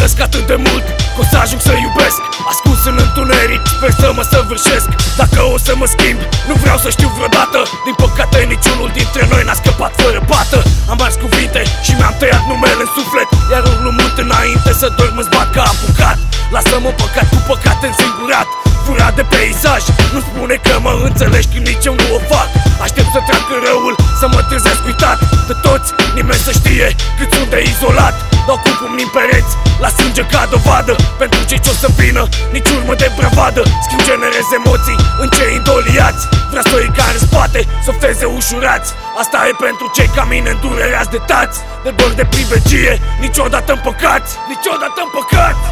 urăsc atât de mult că o să ajung să iubesc. Ascuns în întuneric, sper să mă săvârșesc. Dacă o să mă schimb, nu vreau să știu vreodată. Din păcate niciunul dintre noi n-a scăpat fără pată. Am ars cuvinte și mi-am tăiat numele în suflet, iar urlu mult înainte să dorm îți bat ca apucat. Lasă-mă păcat cu păcat însingurat, furat de peisaj. Nu spune că mă înțelegi când nici eu nu o fac. Aștept să treacă răul, să mă trezesc uitat de toți, nimeni să știe cât sunt de izolat. Dau cu pumnii în pereți, la sânge ca dovadă. Pentru cei ce-o să vină, nici urmă de bravadă. Schimb generez emoții în cei indoliați. Vrea să-i care în spate, softeze ușurați. Asta e pentru cei ca mine îndurereați de tați, de dor de privegie, niciodată împăcați. Niciodată împăcați.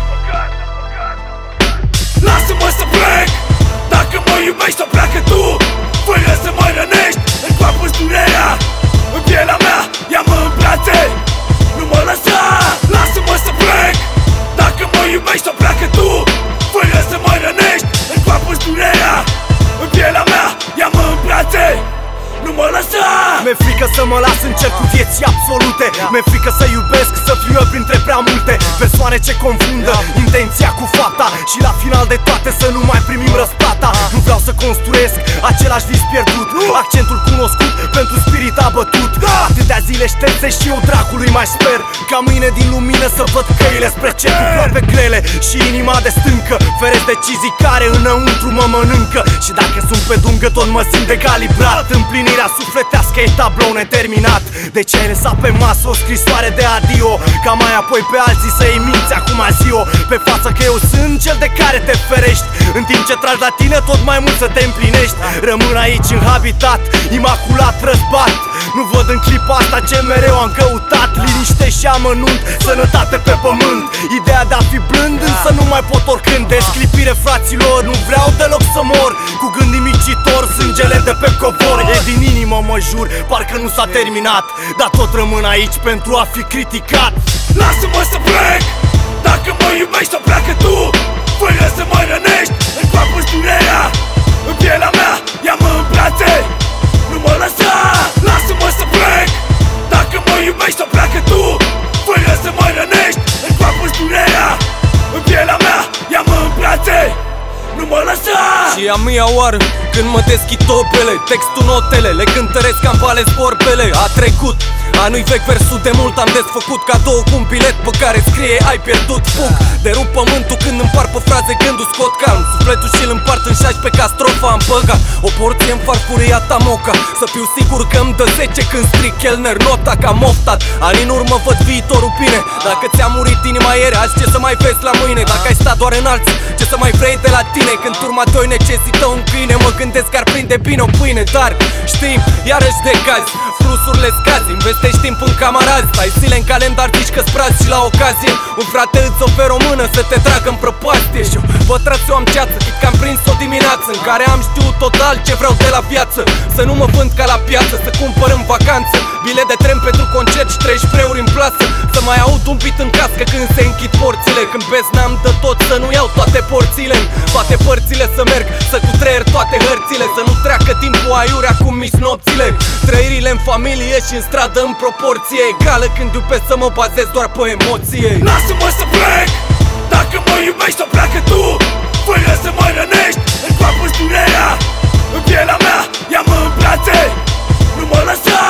Lasă-mă să plec, dacă mă iubești sau pleacă tu, fără să mă rănești. Încoapă-ți durerea în pielea mea, ia-mă în brațe, nu mă lăsa. Lasă-mă să plec, dacă mă iubești sau pleacă tu, fără să mă rănești. Încoapă-ți durerea în pielea mea, ia-mă în brațe, nu mă lăsa. Mi-e frică să mă las în cercul vieții absolute. Mi-e frică să iubesc, să fiu eu printre prea multe persoane ce confundă intenția cu fapta, și la final de toate să nu mai primim răsplata. Nu vreau să construiesc același vis pierdut, accentul cunoscut pentru spirit abătut. Atâtea zile șterse și eu dracului mai sper ca mâine din lumină să văd căile spre cer. Cu ploape grele și inima de stâncă, feresc decizii care înăuntru mă mănâncă. Și dacă sunt pe dungă tot mă simt de calibrat. Împlinirea sufletească e tablou neterminat. De ce ai lăsat pe masă o scrisoare de adio, ca mai apoi pe alții să-i minți acum zi-o pe față că eu sunt cel de care te ferești, în timp ce tragi la tine tot mai mult să te împlinești. Rămân aici în habitat, imaculat răzbat. Nu văd în clipa asta ce mereu am căutat, liniște și amănunt, sănătate pe pământ. Ideea de a fi blând, însă nu mai pot oricând. Desclipire fraților, nu vreau deloc să mor. Cu gând nimicitor, sângele de pe covor. E din inimă mă jur, parcă nu s-a terminat, dar tot rămân aici pentru a fi criticat. Lasă-mă să plec, dacă mă iubești sau pleacă tu, fără să mă rănești. Încoapă-ți durerea în pielea mea, ia-mă în brațe, nu mă lăsa. Lasă-mă să plec, dacă mă iubești sau pleacă tu, fără să mă rănești. Încoapă-ți durerea în pielea mea, ia-mă în brațe, nu mă lăsa. Și a mia oară când mă deschid topele, textul notele, le cântăresc ca-n vale zborbele. A trecut anul vechi, versul de mult am desfăcut, cadou cu un bilet pe care scrie ai pierdut. Fug, derup pământul când împart pe fraze gândul, scot calm sufletul și-l împart în 16 ca strofa. Am băgat o porție în farfuria ta moca, să fiu sigur că îmi dă 10 când stric chelner nota ca moftat. Ani în urmă văd viitorul bine, dacă ți-a murit inima ieri, azi ce să mai vezi la mâine? Dacă ai stat doar în alții, ce să mai vrei de la tine? Când turma doi necesită un câine, mă gândesc că ar prinde bine o pâine. Dar știm, iarăși de cazi, flusurile scazi, investești timp în camarazi, ai zile în calendar, zici că-ți brazi și la ocazie un frate îți oferă o mână să te tragă în prăpastie. Și eu pătrat eu am ceață, chit că am prins o dimineață în care am știut total ce vreau de la viață. Să nu mă vând ca la piață, să cumpăr în vacanță bilet de tren pentru concert și 13 euro în plasă. Să mai aud un beat în cască când se închid porțile, când vezi n-am de tot să nu iau toate porțile. În toate părțile să merg, să cutreier toate hărțile, să nu treacă timpul aiurea cum mis nopțile. Trăirile în familie și în stradă în proporție egală, când iubesc să mă bazez doar pe emoție. Lasă-mă să plec, dacă mă iubești sau pleacă tu, fără să mă rănești. Încoapă-ți durerea în pielea mea, ia-mă în brațe, nu mă lăsa.